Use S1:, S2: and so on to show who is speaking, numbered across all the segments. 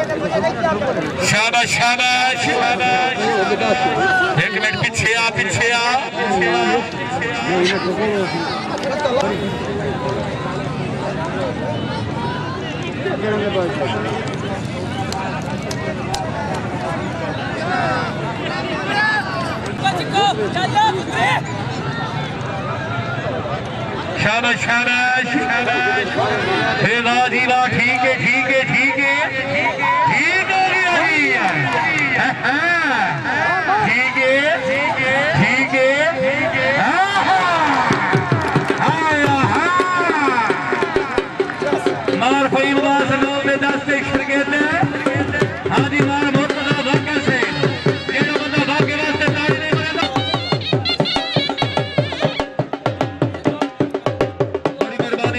S1: शाबाश शाबाश शाबाश। एक मिनट पीछे आ पीछे आ। शाबाश शाबाश शाबाश। हे वाह जी वाह, ठीक है ठीक है ठीक है ठीक हो गया ठीक है ठीक है। मार कोई बात नो में 10 सेक्शन कहते हैं। हाँ जी मार बहुत मजा भाग्य से ये जो बंदा भाग्य वास्ते ताड़ी नहीं बनेगा। बड़ी मेहरबानी।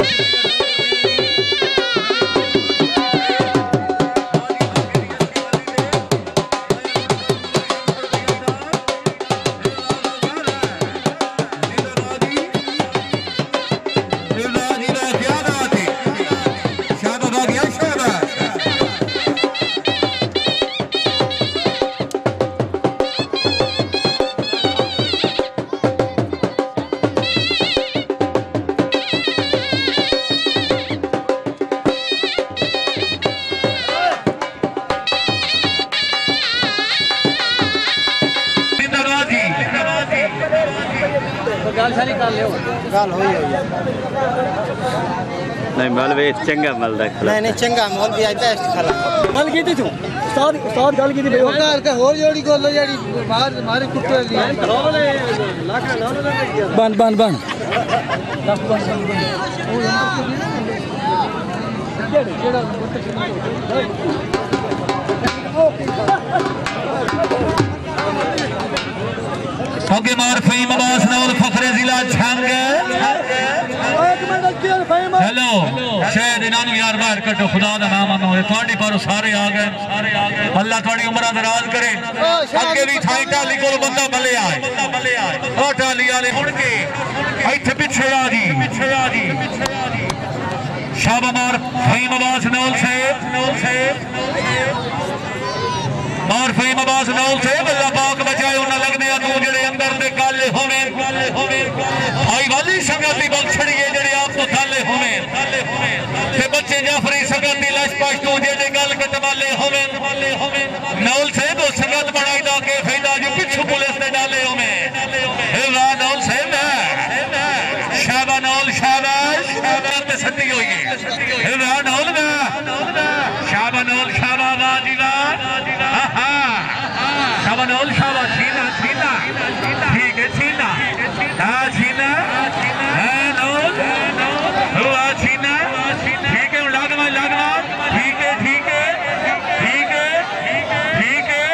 S2: नहीं मल वे चंगा मल दा
S3: नहीं चंगा मल भी आई बेस्ट खला मल की तू उस्ताद गल की भाई ओकार का होर जोड़ी गोल जेडी बाहर मारे कुत्ते ली बन बन बन
S1: ओके मार फहीम अब्बास नाल फखरे जिला झंग। हेलो शायद इन्हों यार बाहर कटो खुदा का नाम आनो थोड़ी पर सारे आ गए अल्लाह थोड़ी उम्र दराज करे। अगे भी थाई टाली को बंदा बले आए और टाली वाले मुड़ के इत्थे पीछे आ जी शाबामार फहीम अब्बास नाल से और फहीम अब्बास नाल से अल्लाह पाक बचाए उन्हें लगने तू जेड़े अंदर दे काले होवे आई वाली संगत दी बल छड़िए जेड़े आप तो थाले होवे ते बच्चे जाफरी संगत दी लाश पाश तू जेड़े गल कटवाले होवे नाल से वो संगत बनाई दा के फैदा जो पिछू पुलिस ने डाले होवे हे वाह नाल से शाबा नाल शाबाश पे सट्टी हुई है हे वाह नाल शाबा नाल शाबा वाह जी वाह शाबानोल शाबा छीना छीना ठीक है छीना हाँ छीना नोल हुआ छीना ठीक है लागवा ठीक है ठीक है ठीक है ठीक है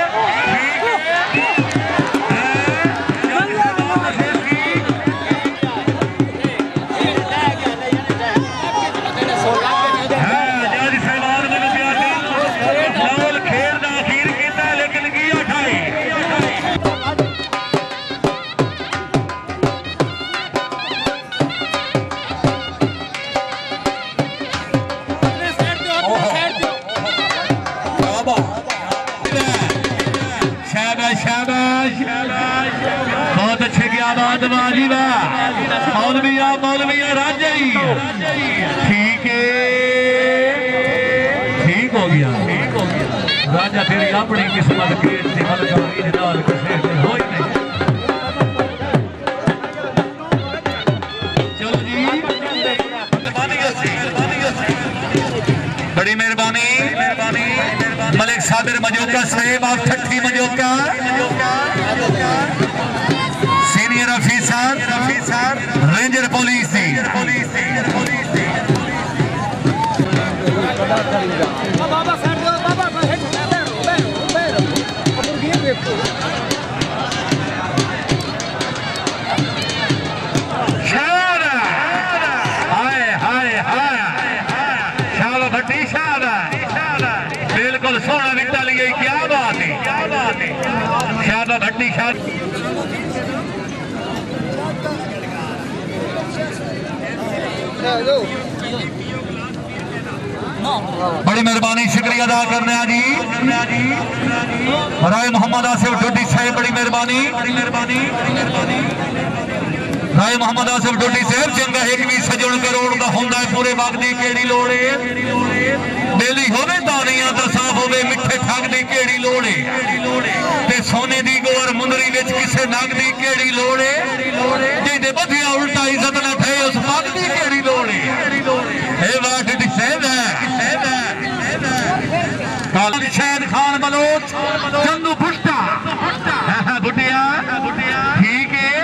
S1: बहुत अच्छे क्या बात बाजी मौलविया राजाई ठीक है ठीक हो गया राजा तेरी अपनी किस्मत के चलो जी बड़ी मेहरबानी मलिक साबिर मजोका साहेब आप छठी मजोका सीनियर ऑफिसर रेंजर पुलिस बिल्कुल सोना विकटा लिए क्या बात है शाबा भट्टी शाह बड़ी मेहरबानी शुक्रिया अदा करने जी राय मोहम्मद आसिफ डोडी साहब बड़ी मेहरबानी राय मोहम्मद आसिफ डोडी साहब चंगा एक भी सजण करोड़ का होंदा है पूरे बाग दी केड़ी लोड़ है बेली होवे दानियां दा साफ होवे मिठे ठग दी केड़ी लोड़ है ते सोने दी गोर मुंदरी विच किसे नग दी केड़ी लोड़ है जिहदे बधिया उल्टा इज्जत ना थे उस बाग दी केड़ी लोड़ है ए वाट दी साहब है काली शहद खान बलोच चंदू फुट्टा बुढ़िया ठीक है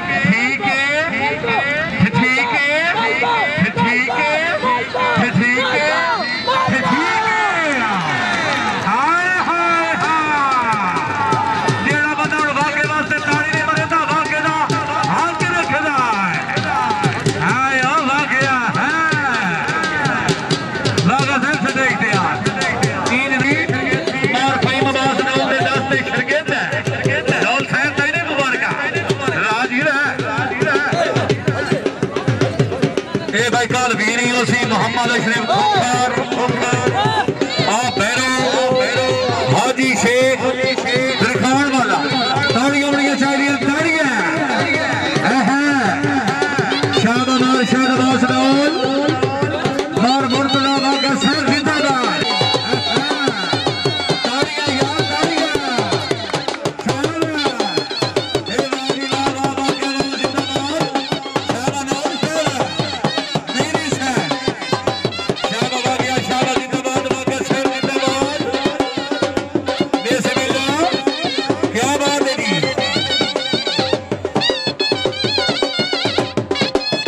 S1: मोहम्मद अशरफ हाजी शेख दिखाने वाला ताड़ियां बड़ियां चाहिए ताड़ियां शाहबाज मार मुर्तजा बागा सर जिंदाबाद ताड़ियां यार ताड़ियां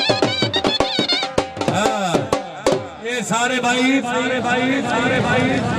S1: सारे भाई